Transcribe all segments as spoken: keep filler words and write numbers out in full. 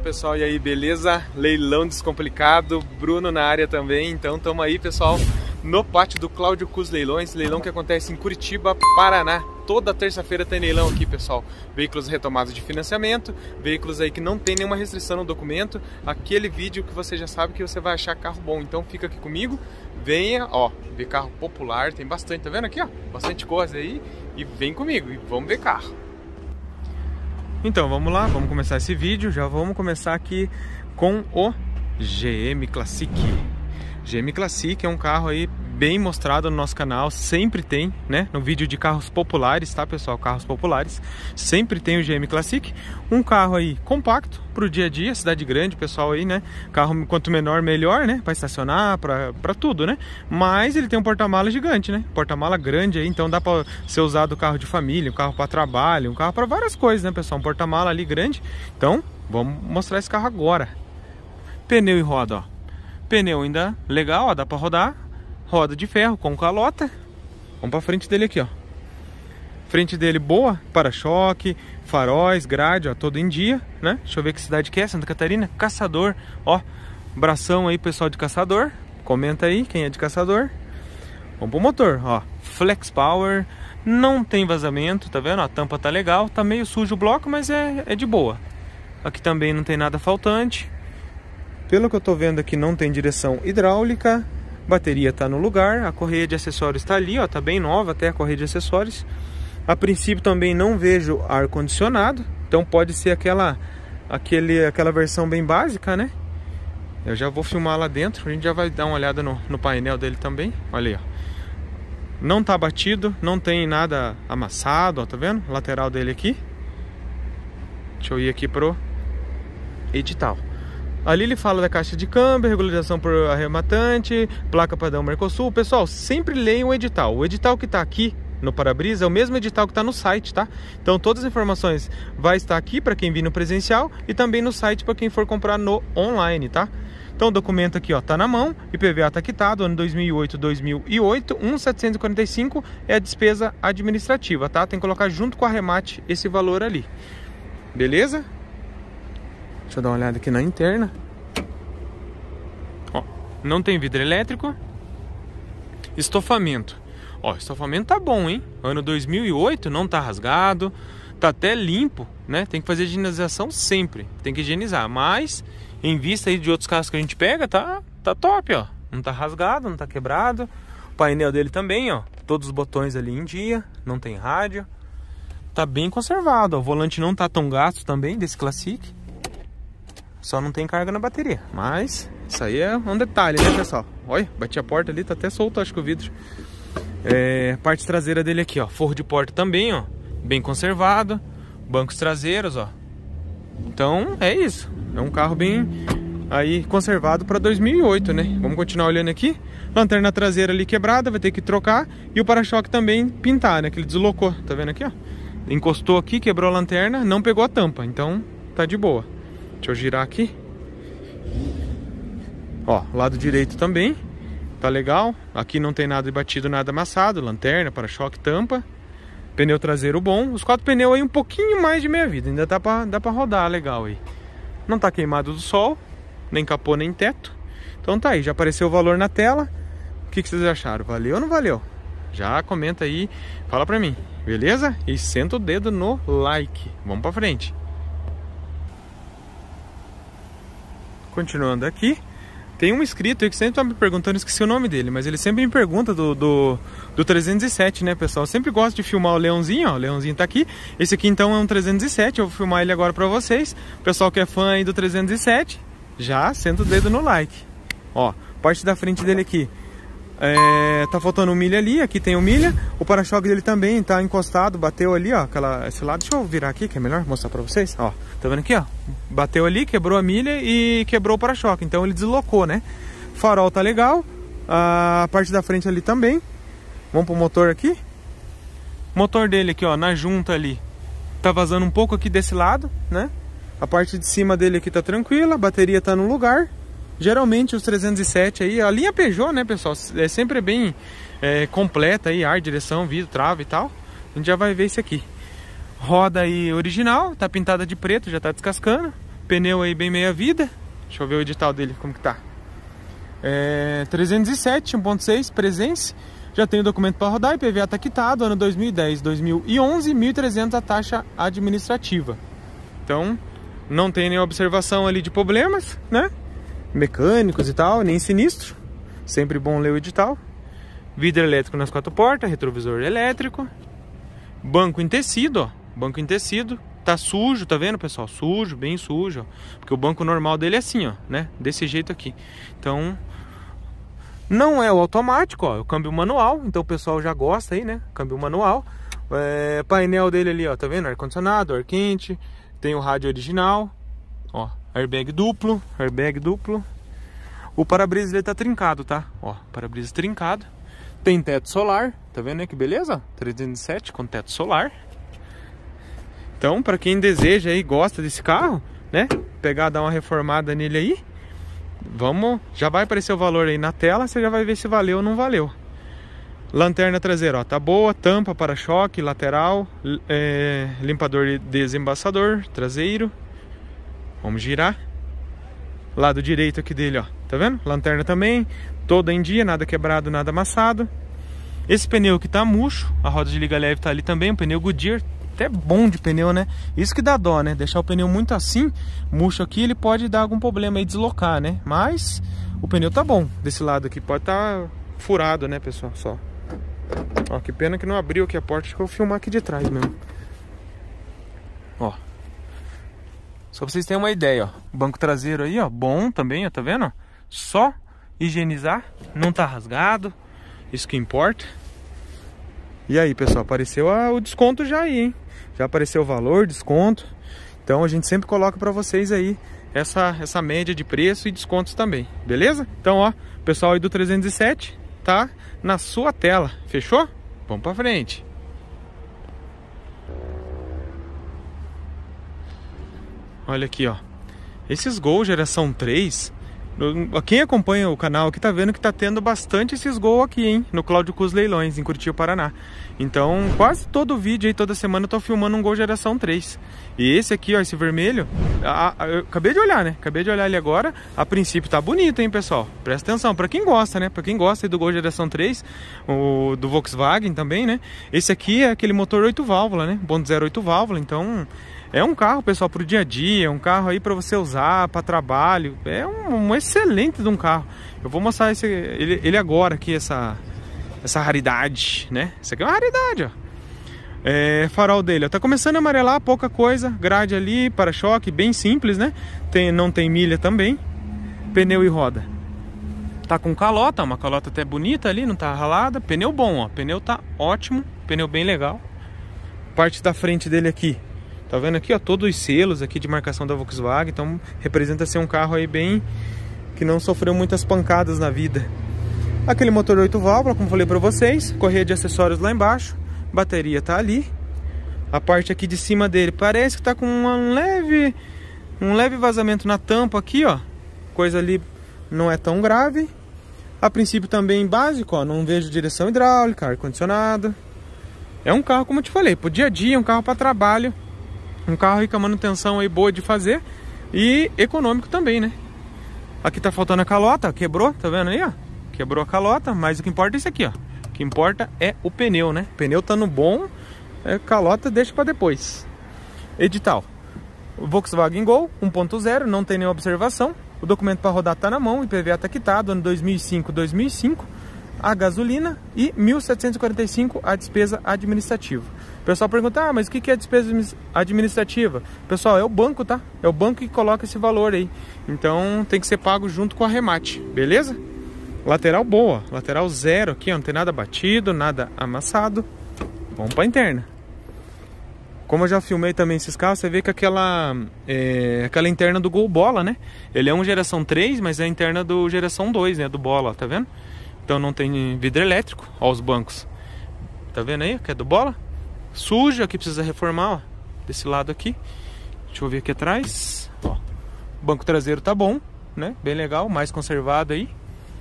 pessoal, e aí, beleza? Leilão descomplicado, Bruno na área também, então estamos aí, pessoal, no pátio do Cláudio Cus Leilões, leilão que acontece em Curitiba, Paraná. Toda terça-feira tem leilão aqui, pessoal. Veículos retomados de financiamento, veículos aí que não tem nenhuma restrição no documento, aquele vídeo que você já sabe que você vai achar carro bom, então fica aqui comigo, venha, ó, ver carro popular, tem bastante, tá vendo aqui, ó, bastante coisa aí, e vem comigo, e vamos ver carro. Então vamos lá, vamos começar esse vídeo. Já vamos começar aqui com o G M Classic. G M Classic é um carro aí bem mostrado no nosso canal, sempre tem, né? No vídeo de carros populares, tá, pessoal? Carros populares, sempre tem o G M Classic. Um carro aí compacto para o dia a dia, cidade grande, pessoal aí, né? Carro quanto menor, melhor, né? Para estacionar, para para tudo, né? Mas ele tem um porta-mala gigante, né? Porta-mala grande aí, então dá para ser usado carro de família, um carro para trabalho, um carro para várias coisas, né, pessoal? Um porta-mala ali grande. Então, vamos mostrar esse carro agora. Pneu e roda, ó. Pneu ainda legal, ó, dá para rodar. Roda de ferro com calota. Vamos para frente dele aqui, ó. Frente dele boa, para-choque, faróis, grade, ó, todo em dia, né? Deixa eu ver que cidade que é, Santa Catarina. Caçador, ó. Bração aí, pessoal de Caçador. Comenta aí quem é de Caçador. Vamos pro motor, ó. Flex Power, não tem vazamento, tá vendo? A tampa tá legal, tá meio sujo o bloco, mas é, é de boa. Aqui também não tem nada faltante. Pelo que eu tô vendo aqui, não tem direção hidráulica. Bateria tá no lugar, a correia de acessórios tá ali, ó, tá bem nova até a correia de acessórios. A princípio também não vejo ar condicionado, então pode ser aquela aquele aquela versão bem básica, né? Eu já vou filmar lá dentro, a gente já vai dar uma olhada no, no painel dele também. Olha aí, ó. Não tá batido, não tem nada amassado, ó, tá vendo? Lateral dele aqui. Deixa eu ir aqui pro edital. Ali ele fala da caixa de câmbio, regularização por arrematante, placa padrão Mercosul. Pessoal, sempre leiam o edital. O edital que está aqui no para-brisa é o mesmo edital que está no site, tá? Então todas as informações vai estar aqui para quem vir no presencial e também no site para quem for comprar no online, tá? Então o documento aqui, ó, tá na mão, I P V A tá quitado, ano dois mil e oito, dois mil e oito, um mil setecentos e quarenta e cinco é a despesa administrativa, tá? Tem que colocar junto com o arremate esse valor ali. Beleza? Deixa eu dar uma olhada aqui na interna. Ó, não tem vidro elétrico. Estofamento. Ó, estofamento tá bom, hein? Ano dois mil e oito, não tá rasgado. Tá até limpo, né? Tem que fazer higienização sempre. Tem que higienizar. Mas, em vista aí de outros carros que a gente pega, tá, tá top, ó. Não tá rasgado, não tá quebrado. O painel dele também, ó. Todos os botões ali em dia. Não tem rádio. Tá bem conservado, ó. O volante não tá tão gasto também, desse Classic. Só não tem carga na bateria, mas isso aí é um detalhe, né, pessoal? Olha, bati a porta ali, tá até solto, acho que o vidro. É, parte traseira dele aqui, ó, forro de porta também, ó, bem conservado. Bancos traseiros, ó. Então, é isso. É um carro bem aí conservado para dois mil e oito, né? Vamos continuar olhando aqui. Lanterna traseira ali quebrada, vai ter que trocar. E o para-choque também pintar, né? Que ele deslocou, tá vendo aqui, ó? Encostou aqui, quebrou a lanterna, não pegou a tampa, então tá de boa. Deixa eu girar aqui. Ó, lado direito também tá legal. Aqui não tem nada batido, nada amassado. Lanterna, para-choque, tampa. Pneu traseiro bom. Os quatro pneus aí um pouquinho mais de meia vida. Ainda dá pra, dá pra rodar legal aí. Não tá queimado do sol, nem capô, nem teto. Então tá aí, já apareceu o valor na tela. O que, que vocês acharam? Valeu ou não valeu? Já comenta aí, fala pra mim, beleza? E senta o dedo no like. Vamos pra frente. Continuando aqui, tem um inscrito aí que sempre tá me perguntando, esqueci o nome dele, mas ele sempre me pergunta do, do, do trezentos e sete, né, pessoal? Eu sempre gosto de filmar o leãozinho, ó, o leãozinho tá aqui. Esse aqui então é um trezentos e sete, eu vou filmar ele agora pra vocês. O pessoal que é fã aí do trezentos e sete, já senta o dedo no like. Ó, parte da frente dele aqui. É, tá faltando um milha ali, aqui tem o milha. O para-choque dele também tá encostado, bateu ali, ó, aquela, esse lado. Deixa eu virar aqui, que é melhor mostrar pra vocês. Ó, tá vendo aqui, ó? Bateu ali, quebrou a milha e quebrou o para-choque, então ele deslocou, né? Farol tá legal, a parte da frente ali também. Vamos pro motor aqui. Motor dele aqui, ó, na junta ali, tá vazando um pouco aqui desse lado, né? A parte de cima dele aqui tá tranquila, a bateria tá no lugar. Geralmente os trezentos e sete aí, a linha Peugeot, né, pessoal, é sempre bem é, completa aí, ar, direção, vidro, trava e tal. A gente já vai ver isso aqui. Roda aí original, tá pintada de preto, já tá descascando. Pneu aí bem meia vida. Deixa eu ver o edital dele, como que tá. É, trezentos e sete, um ponto seis, Presence. Já tem o documento para rodar, I P V A tá quitado, ano dois mil e dez, dois mil e onze, mil e trezentos a taxa administrativa. Então, não tem nenhuma observação ali de problemas, né? Mecânicos e tal, nem sinistro. Sempre bom ler o edital. Vidro elétrico nas quatro portas, retrovisor elétrico. Banco em tecido, ó. Banco em tecido. Tá sujo, tá vendo, pessoal? Sujo, bem sujo, ó. Porque o banco normal dele é assim, ó, né? Desse jeito aqui. Então, não é o automático, ó. É o câmbio manual. Então o pessoal já gosta aí, né? Câmbio manual. É, painel dele ali, ó. Tá vendo? Ar-condicionado, ar quente. Tem o rádio original. Ó, airbag duplo. Airbag duplo. O para-brisa dele tá trincado, tá? Ó, para-brisa trincado. Tem teto solar. Tá vendo aí que beleza? trezentos e sete com teto solar. Então, para quem deseja e gosta desse carro, né? Pegar, dar uma reformada nele aí. Vamos, já vai aparecer o valor aí na tela, você já vai ver se valeu ou não valeu. Lanterna traseira, ó, tá boa, tampa, para-choque, lateral, é, limpador e desembaçador, traseiro. Vamos girar. Lado direito aqui dele, ó, tá vendo? Lanterna também, toda em dia, nada quebrado, nada amassado. Esse pneu que tá murcho, a roda de liga leve tá ali também, um pneu Goodyear. Até bom de pneu, né? Isso que dá dó, né? Deixar o pneu muito assim, murcho aqui, ele pode dar algum problema aí, deslocar, né? Mas o pneu tá bom. Desse lado aqui pode estar tá furado, né, pessoal? Só. Ó, que pena que não abriu aqui a porta. Acho que eu vou filmar aqui de trás mesmo. Ó. Só pra vocês terem uma ideia, ó. Banco traseiro aí, ó. Bom também, ó. Tá vendo? Só higienizar. Não tá rasgado. Isso que importa. E aí, pessoal, apareceu a, o desconto já aí, hein? Já apareceu o valor, desconto. Então a gente sempre coloca para vocês aí essa, essa média de preço e descontos também, beleza? Então, ó, pessoal aí do trezentos e sete tá na sua tela, fechou? Vamos para frente. Olha aqui, ó. Esses Gol geração três, quem acompanha o canal aqui tá vendo que tá tendo bastante esses Gol aqui, hein? No Cláudio Cus Leilões, em Curitiba, Paraná. Então, quase todo vídeo aí, toda semana eu tô filmando um Gol geração três. E esse aqui, ó, esse vermelho, a, a, eu acabei de olhar, né? Acabei de olhar ele agora. A princípio tá bonito, hein, pessoal? Presta atenção, pra quem gosta, né? Pra quem gosta aí do Gol geração três, o do Volkswagen também, né? Esse aqui é aquele motor oito válvulas, né? um ponto zero oito válvula, então... É um carro, pessoal, para o dia a dia, é um carro aí para você usar, para trabalho. É um, um excelente de um carro. Eu vou mostrar esse, ele, ele agora aqui, essa, essa raridade, né? Isso aqui é uma raridade, ó. É, farol dele, ó, tá começando a amarelar, pouca coisa. Grade ali, para-choque, bem simples, né? Tem, não tem milha também. Pneu e roda. Tá com calota, uma calota até bonita ali, não tá ralada. Pneu bom, ó. Pneu tá ótimo, pneu bem legal. Parte da frente dele aqui. Tá vendo aqui, ó, todos os selos aqui de marcação da Volkswagen. Então representa ser um carro aí bem... que não sofreu muitas pancadas na vida. Aquele motor oito válvulas, como falei pra vocês. Correia de acessórios lá embaixo. Bateria tá ali. A parte aqui de cima dele parece que tá com um leve... um leve vazamento na tampa aqui, ó. Coisa ali não é tão grave. A princípio também básico, ó. Não vejo direção hidráulica, ar-condicionado. É um carro, como eu te falei, pro dia a dia, um carro para trabalho. Um carro aí com a manutenção aí boa de fazer e econômico também, né? Aqui tá faltando a calota, quebrou, tá vendo aí, ó? Quebrou a calota, mas o que importa é isso aqui, ó. O que importa é o pneu, né? O pneu tá no bom, é, calota deixa pra depois. Edital. O Volkswagen Gol um ponto zero, não tem nenhuma observação. O documento para rodar tá na mão, o I P V A tá quitado, ano dois mil e cinco, dois mil e cinco. A gasolina e mil setecentos e quarenta e cinco a despesa administrativa. O pessoal pergunta, ah, mas o que é a despesa administrativa? Pessoal, é o banco, tá? É o banco que coloca esse valor aí. Então tem que ser pago junto com a remate, beleza? Lateral boa, lateral zero aqui, ó, não tem nada batido, nada amassado. Vamos para interna. Como eu já filmei também esses carros, você vê que aquela, é, aquela interna do Gol Bola, né? Ele é um geração três, mas é a interna do geração dois, né? Do Bola, tá vendo? Então não tem vidro elétrico, ó os bancos. Tá vendo aí, que é do Bola? Suja, aqui precisa reformar, ó. Desse lado aqui. Deixa eu ver aqui atrás. Ó. O banco traseiro tá bom, né? Bem legal, mais conservado aí.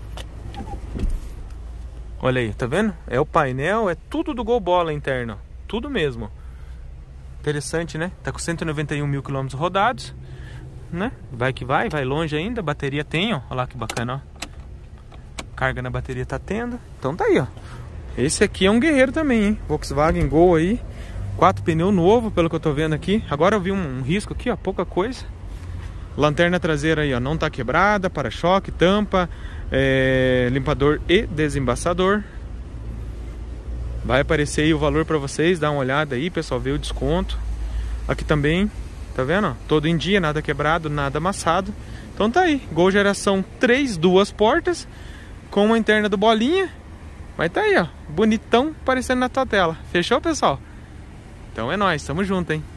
Olha aí, tá vendo? É o painel, é tudo do Gol Bola interno, ó. Tudo mesmo. Interessante, né? Tá com cento e noventa e um mil quilômetros rodados. né? Vai que vai, vai longe ainda. Bateria tem, ó. Olha lá que bacana, ó. Carga na bateria tá tendo. Então tá aí, ó. Esse aqui é um guerreiro também, hein? Volkswagen Gol aí. Quatro pneus novo, pelo que eu tô vendo aqui. Agora eu vi um, um risco aqui, ó. Pouca coisa. Lanterna traseira aí, ó. Não tá quebrada. Para-choque, tampa, é, limpador e desembaçador. Vai aparecer aí o valor pra vocês. Dá uma olhada aí, pessoal. Vê o desconto. Aqui também, tá vendo? Ó? Todo em dia, nada quebrado, nada amassado. Então tá aí. Gol geração três, duas portas. Com uma interna do bolinha. Mas tá aí, ó. Bonitão aparecendo na tua tela. Fechou, pessoal? Então é nóis. Tamo junto, hein?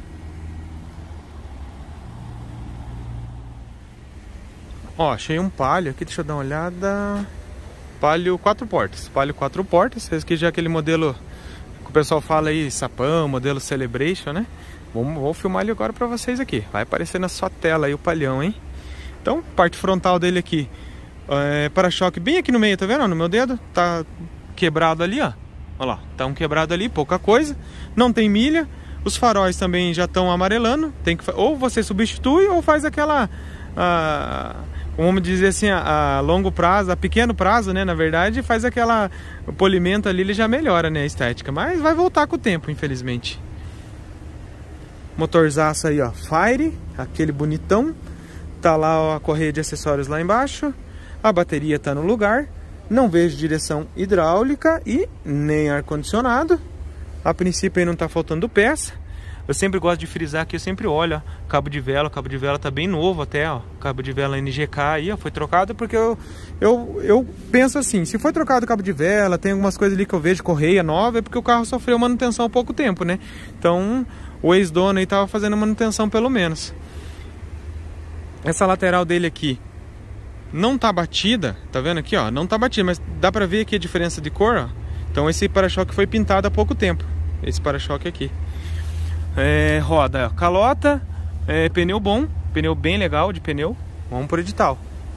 Ó, achei um Palio aqui. Deixa eu dar uma olhada. Palio quatro portas. Palio quatro portas. Esse aqui já é aquele modelo que o pessoal fala aí, sapão, modelo Celebration, né? Vamos, vou filmar ele agora pra vocês aqui. Vai aparecer na sua tela aí o palhão, hein? Então, parte frontal dele aqui. É, para-choque bem aqui no meio, tá vendo? No meu dedo. Tá quebrado ali, ó. Olha lá. Tá um quebrado ali, pouca coisa. Não tem milha. Os faróis também já estão amarelando. Tem que, ou você substitui ou faz aquela... A, vamos dizer assim, a, a longo prazo, a pequeno prazo, né? Na verdade, faz aquela... O polimento ali, ele já melhora, né? A estética. Mas vai voltar com o tempo, infelizmente. Motorzaço aí, ó, Fire, aquele bonitão. Tá lá ó, a correia de acessórios lá embaixo. A bateria tá no lugar. Não vejo direção hidráulica e nem ar-condicionado. A princípio aí não tá faltando peça. Eu sempre gosto de frisar aqui, eu sempre olho, ó, cabo de vela, o cabo de vela tá bem novo até, ó. Cabo de vela N G K aí, ó, foi trocado porque eu, eu, eu penso assim, se foi trocado o cabo de vela, tem algumas coisas ali que eu vejo, correia nova, é porque o carro sofreu manutenção há pouco tempo, né? Então... O ex-dono aí tava fazendo manutenção pelo menos. Essa lateral dele aqui não tá batida, tá vendo aqui, ó? Não tá batida, mas dá pra ver aqui a diferença de cor, ó. Então esse para-choque foi pintado há pouco tempo. Esse para-choque aqui. É, roda, ó, calota, é, pneu bom, pneu bem legal de pneu. Vamos por edital.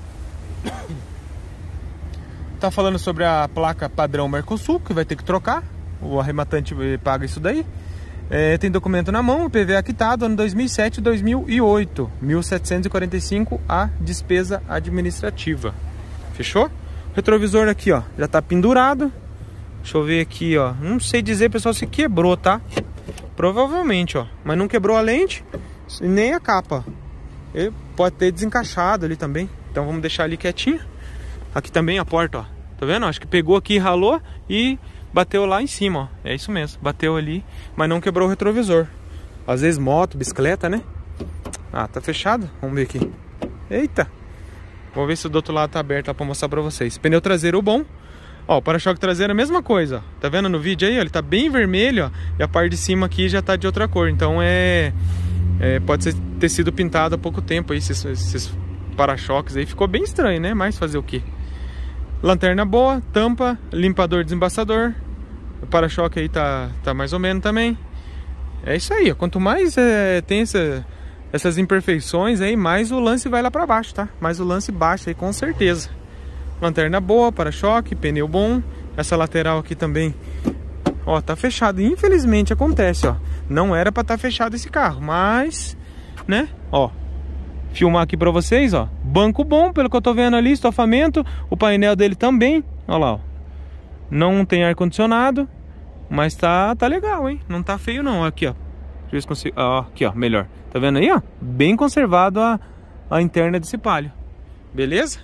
Tá falando sobre a placa padrão Mercosul, que vai ter que trocar. O arrematante paga isso daí. É, tem documento na mão, P V A quitado, ano dois mil e sete e dois mil e oito, mil setecentos e quarenta e cinco a despesa administrativa. Fechou? Retrovisor aqui, ó, já tá pendurado. Deixa eu ver aqui, ó. Não sei dizer, pessoal, se quebrou, tá? Provavelmente, ó. Mas não quebrou a lente e nem a capa. Ele pode ter desencaixado ali também. Então vamos deixar ali quietinho. Aqui também a porta, ó. Tá vendo? Acho que pegou aqui, ralou e... bateu lá em cima, ó. É isso mesmo. Bateu ali, mas não quebrou o retrovisor. Às vezes moto, bicicleta, né? Ah, tá fechado? Vamos ver aqui. Eita! Vou ver se o do outro lado tá aberto lá pra mostrar pra vocês. Pneu traseiro bom. Ó, o para-choque traseiro é a mesma coisa, ó. Tá vendo no vídeo aí? Ó, ele tá bem vermelho, ó. E a parte de cima aqui já tá de outra cor. Então é... é pode ser, ter sido pintado há pouco tempo aí. Esses, esses para-choques aí. Ficou bem estranho, né? Mas fazer o quê? Lanterna boa, tampa, limpador desembaçador. O para-choque aí tá, tá mais ou menos também. É isso aí, ó. Quanto mais é, tem essa, essas imperfeições aí, mais o lance vai lá pra baixo, tá? Mais o lance baixa aí, com certeza. Lanterna boa, para-choque, pneu bom. Essa lateral aqui também, ó, tá fechado. Infelizmente acontece, ó. Não era pra estar fechado esse carro, mas, né, ó. Filmar aqui pra vocês, ó. Banco bom, pelo que eu tô vendo ali, estofamento. O painel dele também, ó lá, ó. Não tem ar-condicionado, mas tá, tá legal, hein? Não tá feio não, aqui, ó. Deixa eu ver se consigo... Ó, aqui, ó, melhor. Tá vendo aí, ó? Bem conservado a, a interna desse Palio. Beleza?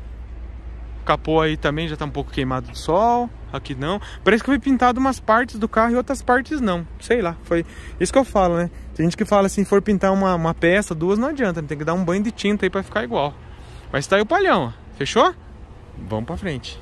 O capô aí também já tá um pouco queimado do sol. Aqui não. Parece que foi pintado umas partes do carro e outras partes não. Sei lá, foi isso que eu falo, né? Tem gente que fala assim, for pintar uma, uma peça, duas, não adianta. Tem que dar um banho de tinta aí pra ficar igual. Mas tá aí o palhão, ó. Fechou? Vamos pra frente.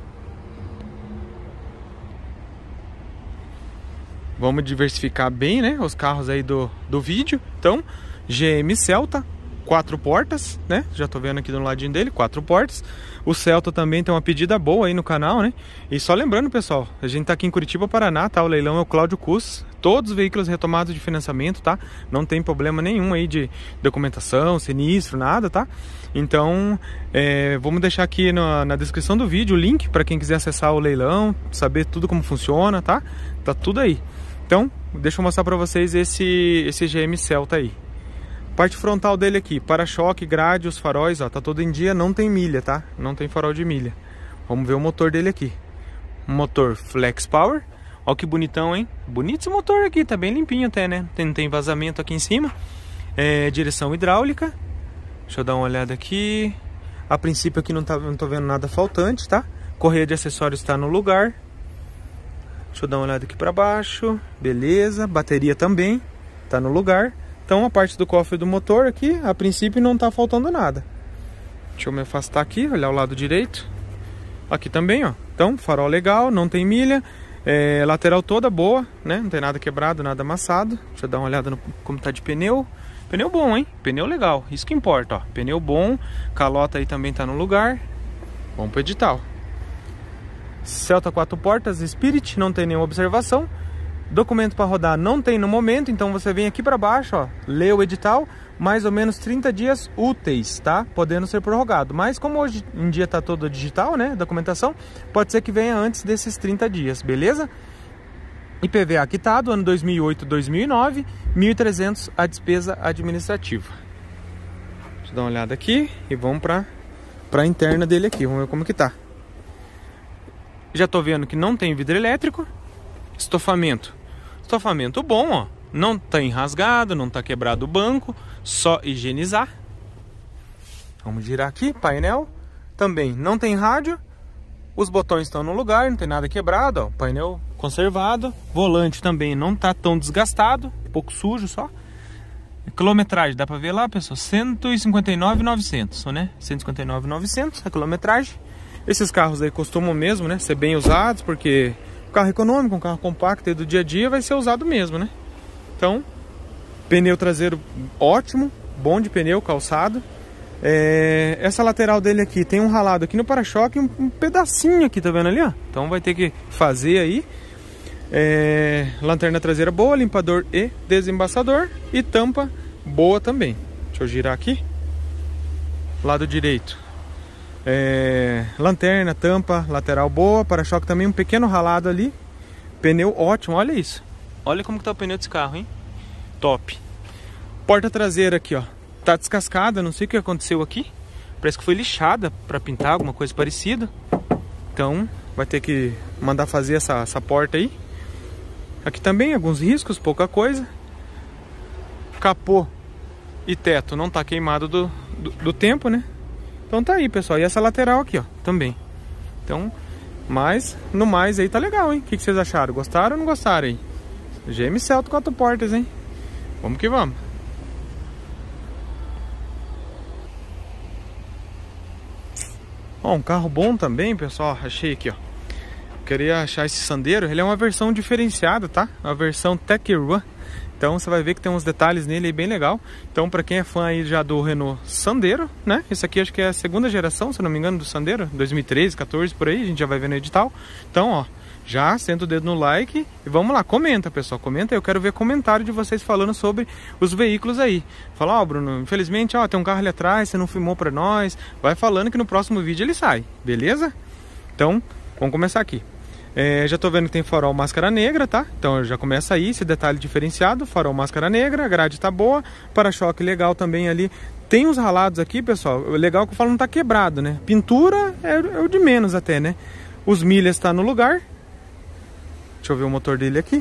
Vamos diversificar bem, né? Os carros aí do, do vídeo. Então, G M Celta, quatro portas, né? Já tô vendo aqui do ladinho dele, quatro portas. O Celta também tem uma pedida boa aí no canal, né? E só lembrando, pessoal, a gente tá aqui em Curitiba, Paraná, tá? O leilão é o Cláudio Cus. Todos os veículos retomados de financiamento, tá? Não tem problema nenhum aí de documentação, sinistro, nada, tá? Então, é, vamos deixar aqui na, na descrição do vídeo o link para quem quiser acessar o leilão, saber tudo como funciona, tá? Tá tudo aí. Então, deixa eu mostrar para vocês esse, esse G M Celta aí. Parte frontal dele aqui, para-choque, grade, os faróis, ó, tá todo em dia, não tem milha, tá? Não tem farol de milha. Vamos ver o motor dele aqui. Motor Flex Power. Ó que bonitão, hein? Bonito esse motor aqui, tá bem limpinho até, né? Tem, tem vazamento aqui em cima. É, direção hidráulica. Deixa eu dar uma olhada aqui. A princípio aqui não, tá, não tô vendo nada faltante, tá? Correia de acessórios está no lugar. Deixa eu dar uma olhada aqui para baixo. Beleza, bateria também tá no lugar. Então a parte do cofre do motor aqui, a princípio não tá faltando nada. Deixa eu me afastar aqui, olhar o lado direito. Aqui também, ó. Então, farol legal, não tem milha. É, lateral toda boa, né? Não tem nada quebrado, nada amassado. Deixa eu dar uma olhada no como tá de pneu. Pneu bom, hein? Pneu legal, isso que importa, ó. Pneu bom, calota aí também tá no lugar. Vamos pro edital. Celta quatro portas, Spirit, não tem nenhuma observação. Documento para rodar não tem no momento, então você vem aqui para baixo, ó, lê o edital, mais ou menos trinta dias úteis, tá? Podendo ser prorrogado. Mas como hoje em dia tá todo digital, né, documentação, pode ser que venha antes desses trinta dias, beleza? I P V A quitado, ano dois mil e oito, dois mil e nove, mil e trezentos a despesa administrativa. Deixa eu dar uma olhada aqui e vamos para a interna dele aqui, vamos ver como que tá. Já tô vendo que não tem vidro elétrico. Estofamento. Estofamento bom, ó. Não tá rasgado, não tá quebrado o banco, só higienizar. Vamos girar aqui, painel. Também não tem rádio. Os botões estão no lugar, não tem nada quebrado, ó. Painel conservado. Volante também não tá tão desgastado, um pouco sujo só. Quilometragem, dá pra ver lá, pessoal, cento e cinquenta e nove mil e novecentos, né? cento e cinquenta e nove mil e novecentos a quilometragem. Esses carros aí costumam mesmo, né, ser bem usados, porque um carro econômico, um carro compacto aí do dia a dia vai ser usado mesmo, né? Então, pneu traseiro ótimo, bom de pneu, calçado. É, essa lateral dele aqui tem um ralado aqui no para-choque, um, um pedacinho aqui, tá vendo ali, ó? Então vai ter que fazer aí. É, lanterna traseira boa, limpador e desembaçador. E tampa boa também. Deixa eu girar aqui. Lado direito. É, lanterna, tampa, lateral boa. Para-choque também um pequeno ralado ali. Pneu ótimo, olha isso. Olha como que tá o pneu desse carro, hein? Top. Porta traseira aqui, ó, tá descascada, não sei o que aconteceu aqui. Parece que foi lixada para pintar, alguma coisa parecida. Então vai ter que mandar fazer essa, essa porta aí. Aqui também alguns riscos, pouca coisa. Capô e teto não tá queimado do, do, do tempo, né? Então tá aí, pessoal. E essa lateral aqui, ó, também. Então, mas no mais aí tá legal, hein? O que, que vocês acharam? Gostaram ou não gostaram aí? G M Celta quatro portas, hein? Vamos que vamos. Ó, um carro bom também, pessoal. Achei aqui, ó. Queria achar esse Sandero. Ele é uma versão diferenciada, tá? Uma versão Tech Run. Então você vai ver que tem uns detalhes nele aí bem legal. Então para quem é fã aí já do Renault Sandero, né? Esse aqui acho que é a segunda geração, se não me engano, do Sandero. dois mil e treze, quatorze, por aí. A gente já vai ver no edital. Então, ó, já senta o dedo no like e vamos lá, comenta, pessoal, comenta. Eu quero ver comentário de vocês falando sobre os veículos aí. Fala, ó, Bruno, infelizmente, ó, tem um carro ali atrás, você não filmou pra nós. Vai falando que no próximo vídeo ele sai, beleza? Então, vamos começar aqui. É, já tô vendo que tem farol máscara negra, tá? Então já começa aí esse detalhe diferenciado. Farol máscara negra, a grade tá boa. Para-choque legal também ali. Tem uns ralados aqui, pessoal. O legal que eu falo, não tá quebrado, né? Pintura é, é o de menos até, né? Os milhas tá no lugar. Deixa eu ver o motor dele aqui.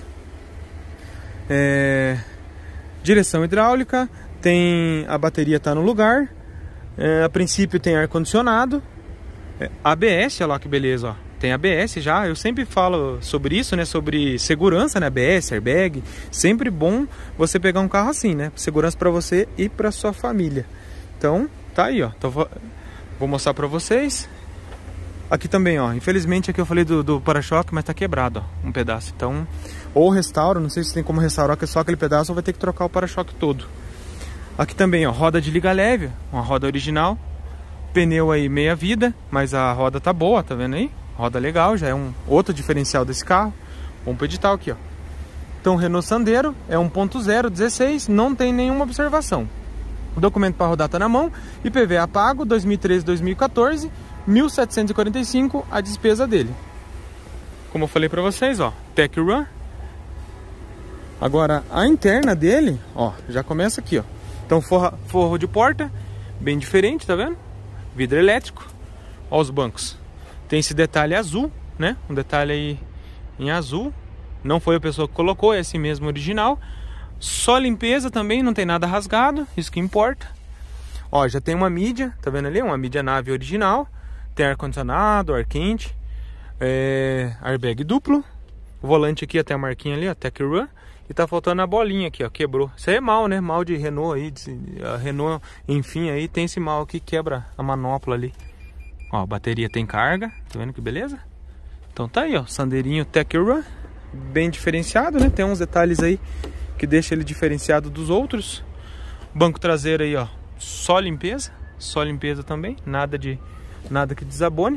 É, direção hidráulica. Tem a bateria tá no lugar. É, a princípio tem ar-condicionado. É, A B S, olha lá que beleza, ó. Tem A B S já, eu sempre falo sobre isso, né? Sobre segurança, né? A B S, airbag. Sempre bom você pegar um carro assim, né? Segurança para você e para sua família. Então, tá aí, ó. Então, vou mostrar para vocês. Aqui também, ó. Infelizmente aqui eu falei do, do para-choque, mas tá quebrado, ó. Um pedaço. Então, ou restaura, não sei se tem como restaurar, que é só aquele pedaço, ou vai ter que trocar o para-choque todo. Aqui também, ó. Roda de liga leve, uma roda original. Pneu aí meia vida, mas a roda tá boa, tá vendo aí? Roda legal, já é um outro diferencial desse carro. Vamos pro edital aqui, ó. Então, Renault Sandero é um ponto zero, dezesseis, não tem nenhuma observação. O documento para rodar tá na mão. I P V A pago, dois mil e treze, dois mil e quatorze, mil setecentos e quarenta e cinco a despesa dele. Como eu falei para vocês, ó, Tech Run. Agora, a interna dele, ó, já começa aqui, ó. Então forra, forro de porta, bem diferente, tá vendo? Vidro elétrico. Ó os bancos. Tem esse detalhe azul, né? Um detalhe aí em azul. Não foi a pessoa que colocou, é esse mesmo original. Só limpeza também, não tem nada rasgado, isso que importa. Ó, já tem uma mídia, tá vendo ali? Uma mídia nave original. Tem ar-condicionado, ar quente. É, airbag duplo. O volante aqui, até a marquinha ali, ó, Tech Run. E tá faltando a bolinha aqui, ó, quebrou. Isso aí é mal, né? Mal de Renault aí. De, a Renault, enfim, aí tem esse mal aqui, quebra a manopla ali. Ó, a bateria tem carga, tá vendo que beleza? Então tá aí, ó, Sandeirinho Tech Run. Bem diferenciado, né? Tem uns detalhes aí que deixa ele diferenciado dos outros. Banco traseiro aí, ó, só limpeza. Só limpeza também, nada de nada que desabone.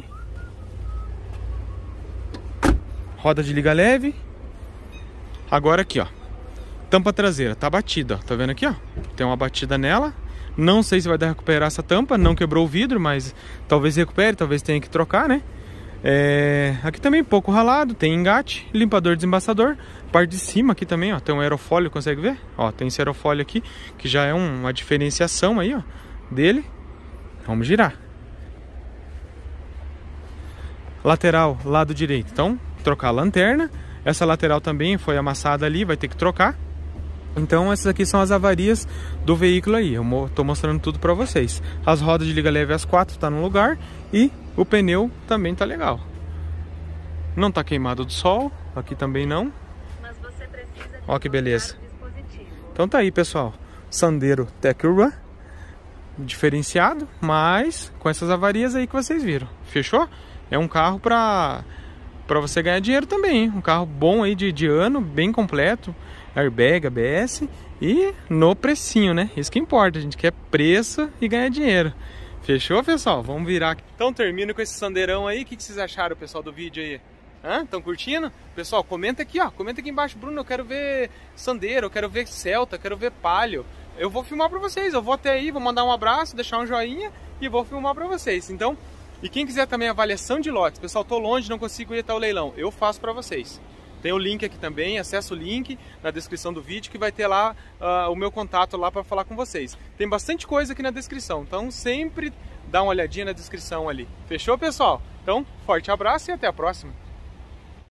Roda de liga leve. Agora aqui, ó, tampa traseira, tá batida, ó, tá vendo aqui, ó? Tem uma batida nela. Não sei se vai dar recuperar essa tampa, não quebrou o vidro, mas talvez recupere, talvez tenha que trocar, né? É, aqui também pouco ralado, tem engate, limpador desembaçador. Parte de cima aqui também, ó, tem um aerofólio, consegue ver? Ó, tem esse aerofólio aqui, que já é um, uma diferenciação aí, ó, dele. Vamos girar. Lateral, lado direito, então, trocar a lanterna. Essa lateral também foi amassada ali, vai ter que trocar. Então essas aqui são as avarias do veículo aí. Eu tô mostrando tudo pra vocês. As rodas de liga leve as quatro tá no lugar. E o pneu também tá legal. Não tá queimado do sol. Aqui também não. Mas você precisa. Ó que beleza. Então tá aí, pessoal. Sandero Tech Run. Diferenciado, mas com essas avarias aí que vocês viram. Fechou? É um carro pra... Pra você ganhar dinheiro também, hein? Um carro bom aí de, de ano, bem completo. Airbag, A B S e no precinho, né? Isso que importa, a gente quer preço e ganhar dinheiro. Fechou, pessoal? Vamos virar aqui. Então termino com esse sandeirão aí. O que, que vocês acharam, pessoal, do vídeo aí? Hã? Estão curtindo? Pessoal, comenta aqui, ó. Comenta aqui embaixo. Bruno, eu quero ver Sandero, eu quero ver Celta, eu quero ver Palio. Eu vou filmar pra vocês. Eu vou até aí, vou mandar um abraço, deixar um joinha e vou filmar pra vocês. Então... E quem quiser também avaliação de lotes, pessoal, tô longe, não consigo ir até o leilão, eu faço para vocês. Tem o link aqui também, acessa o link na descrição do vídeo que vai ter lá uh, o meu contato lá para falar com vocês. Tem bastante coisa aqui na descrição, então sempre dá uma olhadinha na descrição ali. Fechou, pessoal? Então, forte abraço e até a próxima.